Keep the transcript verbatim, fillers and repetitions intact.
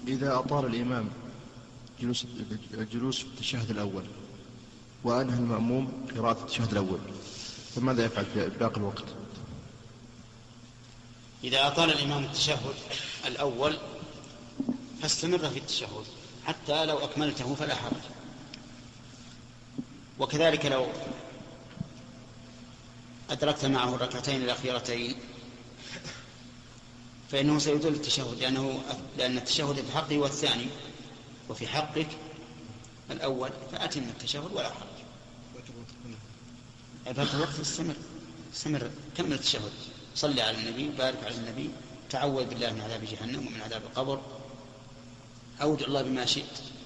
إذا أطال الإمام جلوس الجلوس في التشهد الأول وأنهى المأموم قراءة التشهد الأول، فماذا يفعل في باقي الوقت؟ إذا أطال الإمام التشهد الأول فاستمر في التشهد حتى لو أكملته فلا حرج. وكذلك لو أدركت معه الركعتين الأخيرتين فإنه سيطول التشهد، لأنه لأن التشهد في حقه هو الثاني وفي حقك الأول، فأتم التشهد ولا حرج. عبادة الوقت استمر استمر كمل التشهد، صلي على النبي، بارك على النبي، تعوذ بالله من عذاب جهنم ومن عذاب القبر، أودع الله بما شئت.